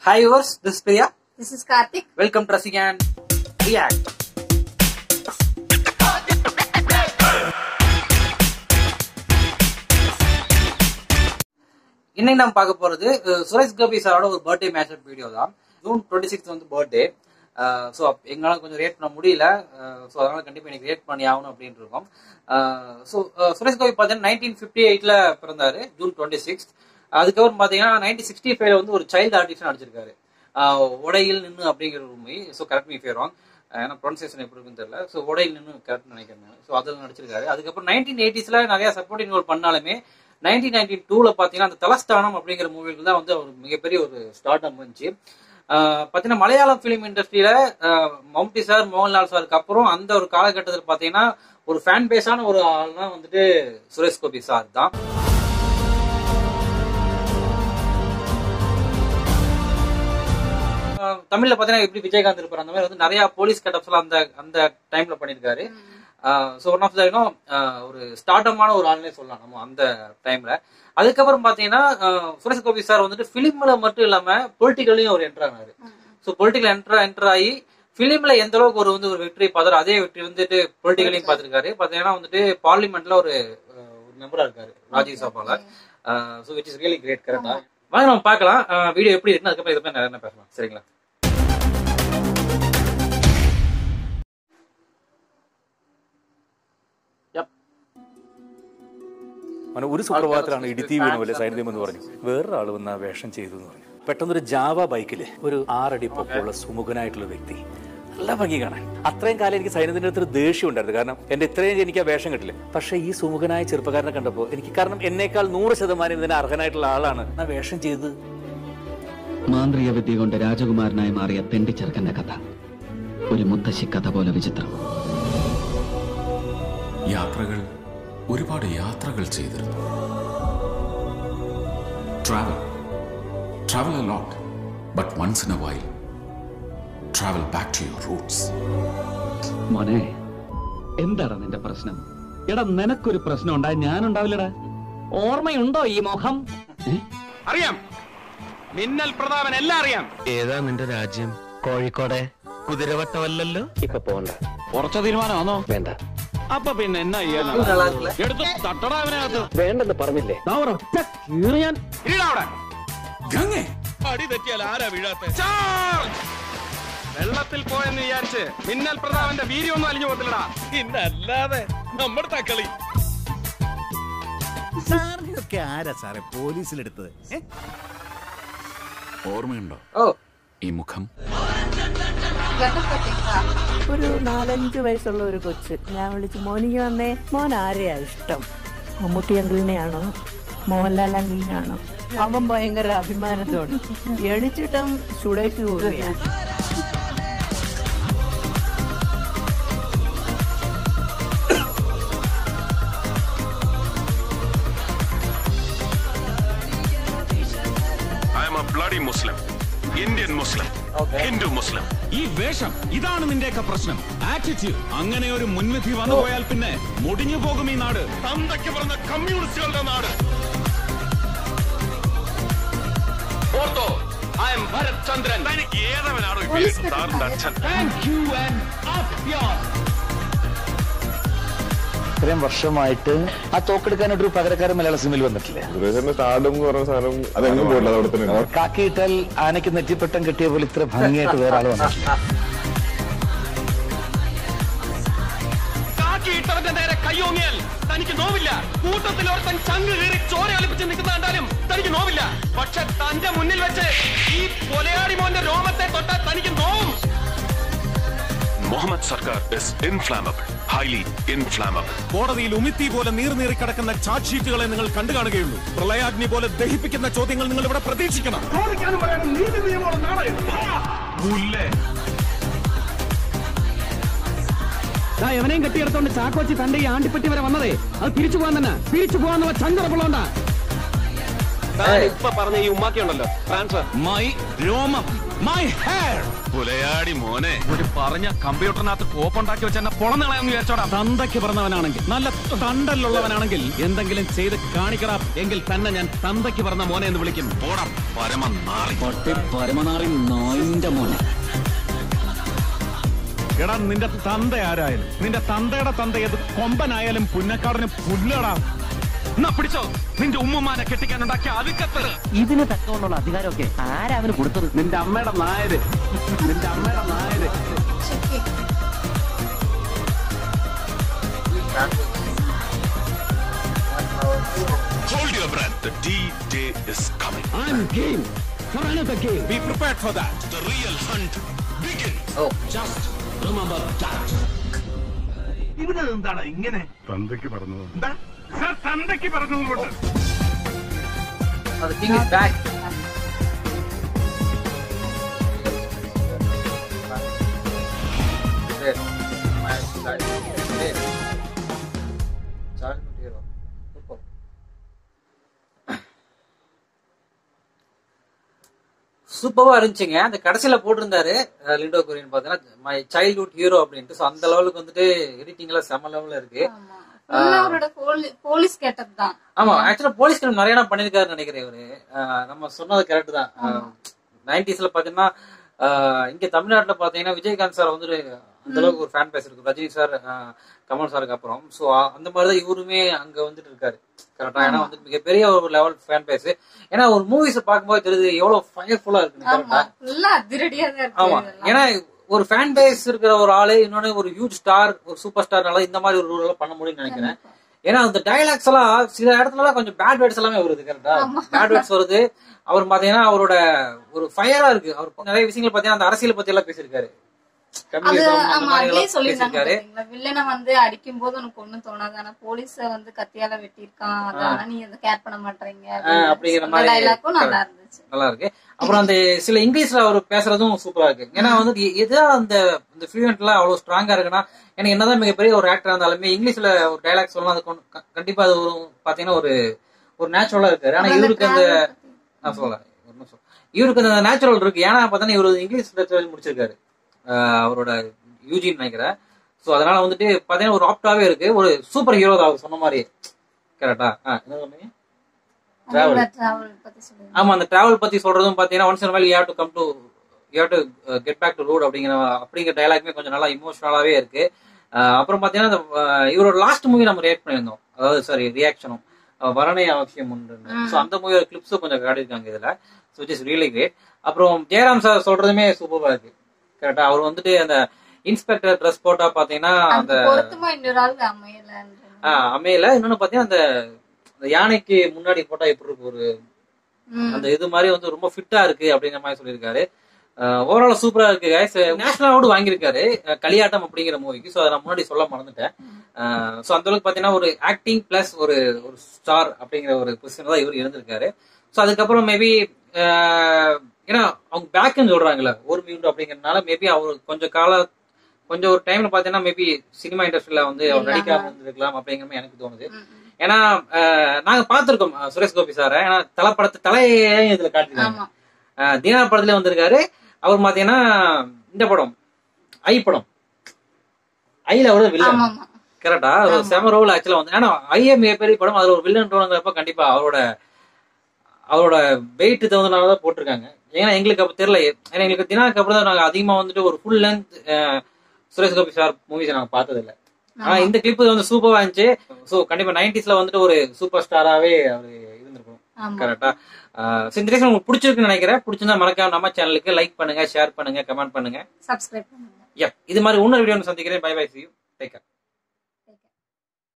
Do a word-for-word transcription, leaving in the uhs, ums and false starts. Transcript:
Hi viewers, this is Priya. This is Karthik. Welcome to Rasik and React. இன்னைக்கு நம்ம பார்க்க போறது சுரேஷ் கோபி சாரோட ஒரு பர்த்டே மேட்ச் வீடியோ தான். ஜூன் டுவெண்ட்டி சிக்ஸ் வந்து பர்த்டே. ஸோ எங்களால் கொஞ்சம் ரேட் பண்ண முடியல. ஸோ அதனால கண்டிப்பாக எனக்கு ரேட் பண்ணி ஆகணும் அப்படின்னு இருக்கோம். ஸோ சுரேஷ் கோபி பார்த்தீங்கன்னா நைன்டீன் ஃபிஃப்டி எயிட்ல பிறந்தாரு, ஜூன் டுவெண்ட்டி சிக்ஸ். அதுக்கப்புறம் பார்த்தீங்கன்னா நைன்டீன் சிக்ஸ்டி ஃபைவ்ல வந்து ஒரு சைல்டு ஆர்டிஸ்ட் நடிச்சிருக்காரு, உடையில் நின்று அப்படிங்கிற ஒரு movie. So correct me for wrong, ஏன்னா ப்ரொனன்சியேஷன் எப்படி இருக்குன்னு தெரியல. ஸோ உடையில் நின்று கரெக்ட் நினைக்கிறேன். ஸோ அதில் நடிச்சிருக்காரு. அதுக்கப்புறம் நைன்டீன் எயிட்டிஸ்ல நிறைய சப்போர்ட்டிங் ரோல் பண்ணாலுமே நைன்டீன் நைன்டி டூல பாத்தீங்கன்னா அந்த தலஸ்தானம் அப்படிங்கிற மூவிக்கு தான் வந்து அவர் மிகப்பெரிய ஒரு ஸ்டார்ட் அப் வந்துச்சு. பாத்தீங்கன்னா மலையாளம் பிலிம் இண்டஸ்ட்ரியில மம்முட்டி சார், மோகன்லால் சாருக்கு அப்புறம் அந்த ஒரு காலகட்டத்தில் பாத்தீங்கன்னா ஒரு ஃபேன் பேஸான ஒரு ஆள்னா வந்துட்டு சுரேஷ் கோபி சார் தான். தமிழ்ல பாத்தீங்கன்னா எப்படி விஜயகாந்த் இருப்பாரு, அந்த மாதிரி வந்து நிறைய போலீஸ் கெட்டப்ஸ் எல்லாம் அந்த அந்த டைம்ல பண்ணிருக்காரு. ஸோ ஒன் ஆஃப் த ஒரு ஸ்டார்டமான ஒரு ஆள்னே சொல்லலாம் நம்ம அந்த டைம்ல. அதுக்கப்புறம் பாத்தீங்கன்னா சுரேஷ் கோபி சார் வந்துட்டு பிலிம்ல மட்டும் இல்லாம பொலிட்டிக்கலையும் அவர் என்டர் ஆனாரு. ஸோ பொலிட்டிக்கல் என்டர் என்டர் ஆகி பிலிம்ல எந்த அளவுக்கு ஒரு வந்து ஒரு வெற்றி பார்த்தாரு, அதே வெற்றி வந்துட்டு பொலிட்டிக்கலையும் பார்த்திருக்காரு. பாத்தீங்கன்னா வந்துட்டு பார்லிமெண்ட்ல ஒரு மெம்பரா இருக்காரு ராஜ்யசபால. So which is really great. கரெக்டா வாங்க நம்ம பார்க்கலாம் வீடியோ எப்படி இருக்குன்னு, அதுக்கப்புறம் இதை நிறைய பேசலாம். சரிங்களா? അങ്ങനെ ഒരു സുപ്രഭാതത്തിലാണ് ഇടുത്തി വീണ പോലെ സൈന്യം എന്ന് പറഞ്ഞു വേറൊരാൾ വന്ന് ആ വേഷം ചെയ്തു എന്ന് പറഞ്ഞു. പെട്ടെന്നൊരു ജാവ ബൈക്കില് ഒരു ആറടി പൊക്കമുള്ള സുമുഖനായിട്ടുള്ള വ്യക്തി, നല്ല ഭംഗി കാണാൻ. അത്രയും കാലം എനിക്ക് സൈന്യത്തിന്റെ അടുത്തൊരു ദേഷ്യം ഉണ്ടായിരുന്നു, കാരണം എന്റെ ഇത്രയും എനിക്ക് ആ വേഷം കിട്ടില്ല. പക്ഷെ ഈ സുമുഖനായ ചെറുപ്പക്കാരനെ കണ്ടപ്പോൾ എനിക്ക്, കാരണം എന്നേക്കാൾ നൂറ് ശതമാനം ഇതിന് അർഹനായിട്ടുള്ള ആളാണ് ആ വേഷം ചെയ്തത്. മാന്ത്രിക വിദ്യ കൊണ്ട് രാജകുമാരനായി മാറിയ തെണ്ടിച്ചെറുക്കന്റെ കഥ ഒരു മുത്തശ്ശി കഥ പോലെ വിചിത്രം. യാത്രകൾ ഒരുപാട് യാത്രകൾ ചെയ്തിരുന്നു. Travel travel a lot, but once in a while travel back to your roots. മോനെ, എന്താണ് നിന്റെ പ്രശ്നം? എടാ, നിനക്കൊരു പ്രശ്നം ഉണ്ടായി ഞാനുണ്ടാവില്ലടാ. ഓർമ്മയുണ്ടോ ഈ മുഖം? അറിയാം, മിന്നൽ പ്രതാപൻ എല്ലാം അറിയാം. ഏതാ നിന്റെ രാജ്യം? കോഴിക്കോടെ കുതിരവട്ടമല്ലല്ലോ. ഇപ്പൊ പോണ്ട. ഉറച്ച തീരുമാനമാണോ? വേണ്ട. അപ്പൊ പിന്നെ എന്നാ എടുത്ത് തട്ടടാ അവനകത്ത്. വേണ്ടെന്ന് പറഞ്ഞില്ലേ? അടി തെറ്റിയാൽ ആരാ വീഴാത്ത? വെള്ളത്തിൽ പോയെന്ന് വിചാരിച്ച് മിന്നൽ പ്രതാപന്റെ വീര്യമൊന്നും അലിഞ്ഞു പോകത്തില്ലടാ. ഇന്നല്ലാതെ നമ്മുടെ തക്കളി. സാറിനൊക്കെ ആരാ സാറേ പോലീസിലെടുത്തത്? ഓർമ്മയുണ്ടോ ഈ മുഖം? ഒരു നാലഞ്ചു വയസ്സുള്ള ഒരു കൊച്ച് ഞാൻ വിളിച്ചു, മോനിക്ക് വന്നേ, മോൻ ആരെയാ ഇഷ്ടം? മമ്മൂട്ടി അങ്കിളിനെയാണോ മോഹൻലാൽ അങ്കിളിനെയാണോ? അവൻ ഭയങ്കര അഭിമാനത്തോടെ എണിച്ചിട്ടും ചുടേക്ക് പോവുകയാണ്. I am a bloody Muslim, Indian Muslim, Hindu Muslim. ഈ വേഷം ഇതാണ് നിന്റെയൊക്കെ പ്രശ്നം. ആറ്റിറ്റ്യൂഡ്. അങ്ങനെ ഒരു മുൻവിധി വന്നു പോയാൽ പിന്നെ മുടിഞ്ഞു പോകും ഈ നാട്. തന്തയ്ക്ക് പറഞ്ഞ കമ്മ്യൂണിസ്റ്റുകളുടെ നാട്. ഓർത്തോ, I am ഭരത് ചന്ദ്രൻ. തനിക്ക് ഏതവനാണോ ഈ പേര്? സാറിന്റെ അച്ഛൻ. Thank you and up your. ഇത്രയും വർഷമായിട്ട് ആ തോക്കെടുക്കാനായിട്ടൊരു പകരക്കാരൻ മലയാള സിനിമയിൽ വന്നിട്ടില്ല. കാക്കിയിട്ടാൽ ആനയ്ക്ക് നെറ്റിപ്പട്ടം കിട്ടിയ പോലെ ഇത്ര ഭംഗിയായിട്ട് വേറെ ആള് വന്നിട്ടില്ല. കാക്കിയിട്ടവന്റെ നേരെ കയ്യോങ്ങിയാൽ തനിക്ക് നോവില്ല. കൂട്ടത്തിൽ ഒരുത്തൻ ചങ്ക് കീറി ചോര ഒലിപ്പിച്ച് നിൽക്കുന്ന കണ്ടാലും തനിക്ക് നോവില്ല. പക്ഷെ തന്റെ മുന്നിൽ വെച്ച് ഈ കൊലയാടി മോന്റെ രോമത്തെ തൊട്ടാൽ തനിക്ക് നോവും. മുഹമ്മദ് സർക്കാർ is inflammable, highly inflammable. കോടതിയിൽ ഉമിത്തി പോലെ നീർനീറി കിടക്കുന്ന ചാർജ് ഷീറ്റുകളെ നിങ്ങൾ കണ്ടു കാണുകയുള്ളൂ. പ്രളയാഗ്നി പോലെ ദഹിപ്പിക്കുന്ന ചോദ്യങ്ങൾ നിങ്ങൾ ഇവിടെ പ്രതീക്ഷിക്കണം. എവനെയും കെട്ടിയെടുത്തോണ്ട് ചാക്കോച്ചി തന്റെ ഈ ആണ്ടിപ്പറ്റി വരെ വന്നതേ അത് തിരിച്ചു പോകാൻ തന്നെ. തിരിച്ചു പോകാന്നുള്ള ചങ്കറപ്പുള്ളോണ്ടാ. ഇപ്പൊ പറഞ്ഞ ഈ ഉമ്മാക്കിയുണ്ടല്ലോ ട്രാൻസ്ഫർ. മൈ രോമം മൈ ഹെയർ. പുലയാടി മോനെ, ഒരു പറഞ്ഞ കമ്പ്യൂട്ടറിനകത്ത് കോപ്പുണ്ടാക്കി വെച്ച് എന്നെ പൊളന്നളയാന്ന് വിചാരിച്ചോടാ. തന്തയ്ക്ക് പറഞ്ഞവനാണെങ്കിൽ, നല്ല തണ്ടല്ലുള്ളവനാണെങ്കിൽ എന്തെങ്കിലും ചെയ്ത് കാണിക്കടാ, എങ്കിൽ തന്നെ ഞാൻ തന്തയ്ക്ക് പറഞ്ഞ മോനെ എന്ന് വിളിക്കും. പോടാ പരമനാറി. പരമനാറി നായിന്റെ മോനെ. എടാ നിന്റെ തന്ത ആരായാലും, നിന്റെ തന്തയുടെ തന്ത ഏത് കൊമ്പനായാലും പുന്നക്കാടിന് പുല്ലടാ. എന്നാ പിടിച്ചോ നിന്റെ ഉമ്മമാനെ കെട്ടിക്കാനുണ്ടാക്കിയ അവിക്കത്ത്. ഇതിന് തക്കമുള്ള അധികാരമൊക്കെ ആരാ അവന് കൊടുത്തത്? നിന്റെ അമ്മയുടെ നായര്, നിന്റെ അമ്മയുടെ Nair. Hold your breath. The D-Day is coming. I'm game for another game. Be prepared for that. The real hunt begins. Oh. Just remember that. ഇവന് എന്താണ് ഇങ്ങനെ? തന്തയ്ക്ക് പറഞ്ഞു. എന്താ സർ തന്തയ്ക്ക് പറഞ്ഞതുകൊണ്ട്? The king is back. சூப்பரா இருந்துச்சுங்க. அந்த கடைசியில போட்டிருந்தாரு லிண்டோ கொரியன் பாத்தீங்கன்னா மை சைல்ட்ஹுட் ஹீரோ அப்படின்ட்டு. சோ அந்த லெவலுக்கு வந்துட்டு எடிட்டிங் எல்லாம் செம லெவல்ல இருக்கு. போலீஸ் கேட்டப் தான். ஆமா, ஆக்சுவலா போலீஸ் கேட்டப் நிறைய நான் பண்ணிருக்காரு நினைக்கிறேன் இவரு. நம்ம சொன்னது கரெக்ட் தான். நைன்டிஸ்ல பாத்தீங்கன்னா இங்க தமிழ்நாட்டுல பாத்தீங்கன்னா விஜயகாந்த் சார் வந்துட்டு அந்த அளவுக்கு ஒரு ஃபேன் பேஸ் இருக்கு, ரஜினி சார் கமல் சாருக்கு அப்புறம். சோ அந்த மாதிரிதான் இவருமே அங்க வந்துட்டு இருக்காரு கரெக்டா. ஏன்னா வந்து மிகப்பெரிய ஒரு லெவல் ஃபேன் பேஸ். ஏன்னா ஒரு மூவிஸ் பார்க்கும்போது தெரியுது எவ்வளவு ஃபயர்ஃபுல்லா இருக்கு கரெக்டா. ஆமா, ஏன்னா ஒரு ஃபேன் பேஸ் இருக்கிற ஒரு ஆளு இன்னொன்னு ஒரு ஹியூஜ் ஸ்டார், ஒரு சூப்பர் ஸ்டார்னால இந்த மாதிரி ஒரு ரூல் எல்லாம் பண்ண முடியும்னு நினைக்கிறேன். ஏன்னா அந்த டயலாக்ஸ் எல்லாம் சில இடத்துல எல்லாம் கொஞ்சம் பேட் வேர்ட்ஸ் எல்லாமே வருது கரெக்டா. பேட் வேர்ட்ஸ் வருது. அவர் பாத்தீங்கன்னா அவரோட ஒரு ஃபயரா இருக்கு. அவர் நிறைய விஷயங்கள் பாத்தீங்கன்னா அந்த அரசியல் பத்தி எல்லாம் பேசியிருக்காரு. வில்லனை வந்து அடிக்கும் போது உனக்கு ஒண்ணும் தோணாது, ஆனா போலீஸ வந்து கத்தியால வெட்டிருக்கான், அதனால நீ அதை கேர் பண்ண மாட்டீங்க அப்படிங்கிற மாதிரி டயலாக்கும் நல்லா இருந்துச்சு. நல்லா இருக்கு. அப்புறம் அந்த சில இங்கிலீஷ்ல அவர் பேசுறதும் சூப்பரா இருக்கு. ஏன்னா வந்து எதா அந்த ஃப்ளூயன்ட்ல அவ்வளவு ஸ்ட்ராங்கா இருக்குன்னா, எனக்கு என்னதான் மிகப்பெரிய ஒரு ஆக்டரா இருந்தாலுமே இங்கிலீஷ்ல ஒரு டைலாக் சொல்லலாம், அது கண்டிப்பா அது ஒரு பாத்தீங்கன்னா ஒரு ஒரு நேச்சுரலா இருக்காரு. ஆனா இவருக்கு அந்த நான் சொல்ல இவருக்கு அந்த நேச்சுரல் இருக்கு. ஏன்னா பாத்தீங்கன்னா இவரு இங்கிலீஷ் முடிச்சிருக்காரு அவரோட யூஜின்னு நினைக்கிறேன். சோ அதனால வந்துட்டு பாத்தீங்கன்னா ஒரு ஆப்டாவே இருக்கு. ஒரு சூப்பர் ஹீரோ தான் அவர் சொன்ன மாதிரி கரெக்டா. என்ன சொன்னீங்க? டிராவல். ஆமா, அந்த டிராவல் பத்தி சொல்றதும் பாத்தீங்கன்னா once in while you have to come to you have to get back to road அப்படிங்கிற அப்படிங்கிற டயலாக்மே கொஞ்சம் நல்லா இமோஷனலாவே இருக்கு. அப்புறம் பாத்தீங்கன்னா இவரோட லாஸ்ட் மூவி நம்ம ரியாக்ட் பண்ணியிருந்தோம், அதாவது சாரி ரியாக்ஷனும் வரணை அவசியம் உண்டு. சோ அந்த மூவியோட கிளிப்ஸும் கொஞ்சம் காட்டியிருக்காங்க இதுல. So it is really great. அப்புறம் ஜெயராம் சார் சொல்றதுமே சூப்பரா இருக்கு கரெக்டா. அவர் வந்துட்டு அந்த இன்ஸ்பெக்டர் ட்ரெஸ் போட்டா பாத்தீங்கன்னா அந்த அமையல. இன்னொன்னு பாத்தீங்கன்னா அந்த யானைக்கு முன்னாடி போட்டா எப்படி இருக்கு ஒரு அந்த இது மாதிரி வந்து ரொம்ப ஃபிட்டா இருக்கு அப்படிங்கிற மாதிரி சொல்லியிருக்காரு. ஓவரால் சூப்பரா இருக்கு கைஸ். நேஷனல் அவார்டு வாங்கியிருக்காரு களியாட்டம் அப்படிங்கிற மூவிக்கு. சோ அதை நான் முன்னாடி சொல்ல மறந்துட்டேன். சோ அந்த அளவுக்கு பாத்தீங்கன்னா ஒரு ஆக்டிங் பிளஸ் ஒரு ஒரு ஸ்டார் அப்படிங்கிற ஒரு பொசிஷன் தான் இவர் இருந்திருக்காரு. சோ அதுக்கப்புறம் மேபி ஏன்னா அவங்க பேக்குன்னு சொல்றாங்கல்ல ஒரு மீண்டு அப்படிங்கறதுனால மேபி அவர் கொஞ்சம் கால கொஞ்சம் ஒரு டைம்ல பாத்தீங்கன்னா மேபி சினிமா இண்டஸ்ட்ரியில வந்து அவர் நடிக்காம இருந்திருக்கலாம் அப்படிங்கிற மாதிரி எனக்கு தோணுது. ஏன்னா நாங்க பாத்திருக்கோம் சுரேஷ் கோபி சார. ஏன்னா தலைப்படத்தை தலையே இதுல காட்டிருக்காங்க. தீனா படத்துல வந்திருக்காரு அவர். பாத்தீங்கன்னா இந்த படம் ஐ படம் ஐல அவரோட வில்லன் கரெக்டா. செம ரோல் ஆக்சுவலா வந்து. ஏன்னா ஐஏ மிகப்பெரிய படம், அதுல ஒரு வில்லன் ரோலுங்கிறப்ப கண்டிப்பா அவரோட அவரோட வெயிட் தகுந்தனாலதான் போட்டிருக்காங்க. ஏன்னா எங்களுக்கு அப்ப தெரியல. ஏன்னா எங்களுக்கு தினாக்கு அப்புறம் தான் நாங்க அதிகமா வந்துட்டு ஒரு full length Suresh Gopi sir movies நாங்க பார்த்தது இல்லை. ஆனா இந்த கிளிப் வந்து சூப்பரா இருந்துச்சு. சோ கண்டிப்பா நைன்டிஸ்ல வந்துட்டு ஒரு சூப்பர் ஸ்டாராவே அவரு இருந்திருக்கும் கரெக்டா. இந்த டிரெக்ஷன் உங்களுக்கு பிடிச்சிருக்குன்னு நினைக்கிறேன். பிடிச்சிருந்தா மறக்காம நம்ம சேனலுக்கு லைக் பண்ணுங்க, ஷேர் பண்ணுங்க, கமெண்ட் பண்ணுங்க, சப்ஸ்கிரைப் பண்ணுங்க. இது மாதிரி இன்னொரு வீடியோ சந்திக்கிறேன். Bye bye, see you, take care.